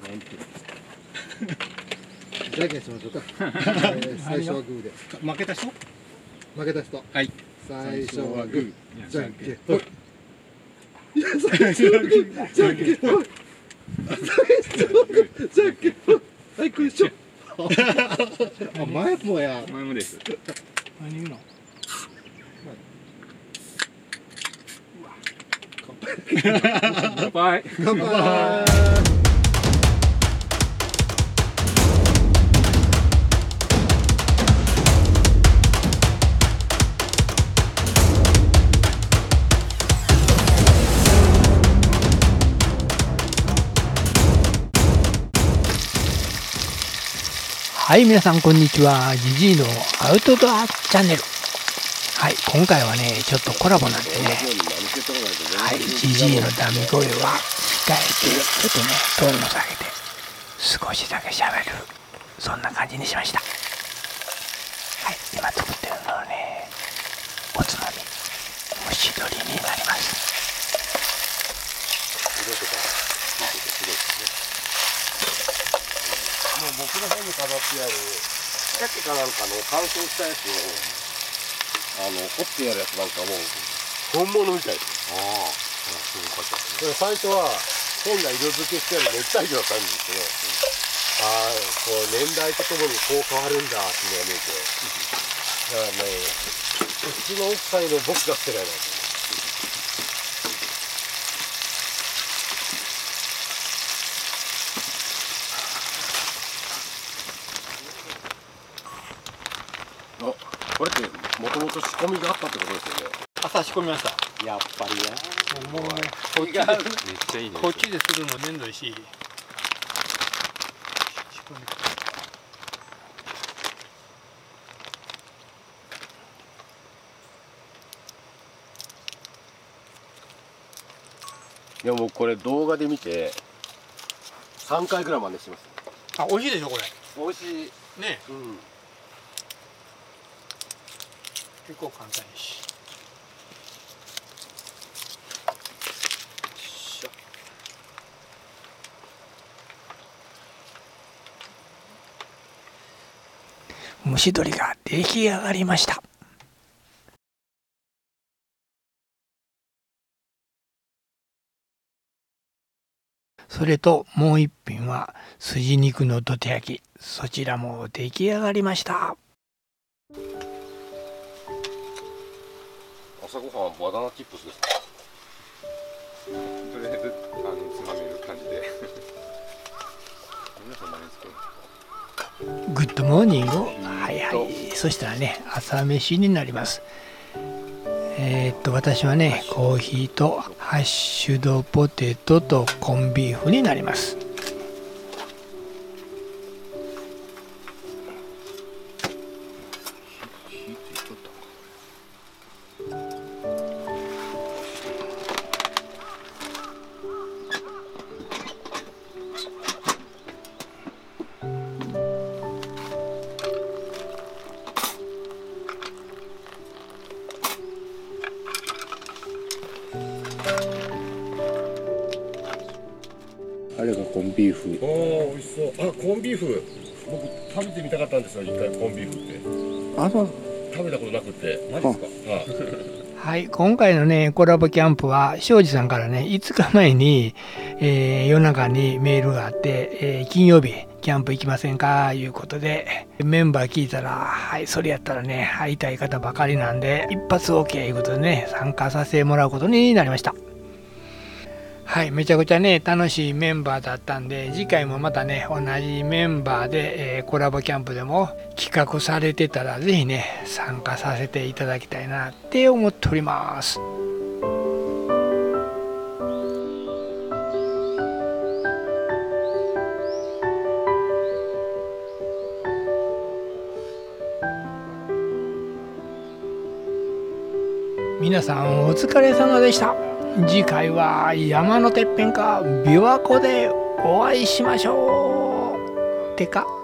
じゃんけんしましょうか。最初はグーで。 負けた人？ 負けた人。 はい。 最初はグー。じゃんけん。 ほい。 いや、最初はグー。じゃんけん。ほい。最初はグー。じゃんけん。ほい。はい、これ一緒。あ、前もや。 前もです。 何言うの？ 乾杯。 乾杯。 はい、皆さんこんにちは。ジジイのアウトドアチャンネル。はい、今回はね、ちょっとコラボなんでね。はい、ジジイのダミ声は控えて、ちょっとね、トーンを下げて、少しだけ喋る。そんな感じにしました。はい、今作ってるのはね、おつまみ、蒸し鶏になります。 もう僕の方に飾ってある鮭かなんかの乾燥したやつを掘ってやるやつなんかも本物みたいです。ああ、そういうことですね。最初は本来色付けしてある熱帯魚だったんですけど、ああ、こう年代とともにこう変わるんだっていうのが見えて、だからね、うちの奥さんの僕が捨てられないです。これってもともと仕込みがあったってことですよね。 朝仕込みました。 やっぱりな。 もうね、 こっちでめっちゃいいね。 こっちでするのめんどいし。 いやもうこれ動画で見て3回ぐらい真似してます。 あ、美味しいでしょこれ。 美味しいね、 うん。 結構簡単やし。蒸し鶏が出来上がりました。それともう一品は筋肉のどて焼き。そちらも出来上がりました。 朝ごはんはバナナチップスです。 とりあえずつまめる感じで。皆さん何作るんですか？ グッドモーニングを、はいはい、そしたらね、朝飯になります。私はね、コーヒーとハッシュドポテトとコンビーフになります。 あれがコンビーフ。おお、美味しそう。あ、コンビーフ。僕食べてみたかったんですよ、一回コンビーフって。 あ、そう。 食べたことなくて。マジですか？ はい、今回のね、コラボキャンプは、庄司さんからね、5日前に、夜中にメールがあって、金曜日、キャンプ行きませんかいうことで、メンバー聞いたら、はい、それやったらね、会いたい方ばかりなんで、一発 OK いうことでね、参加させてもらうことになりました。はい、めちゃくちゃね、楽しいメンバーだったんで、次回もまたね、同じメンバーで、コラボキャンプでも企画されてたら、ぜひね、参加させていただきたいなって思っております。皆さんお疲れ様でした。次回は山のてっぺんか琵琶湖でお会いしましょう。てか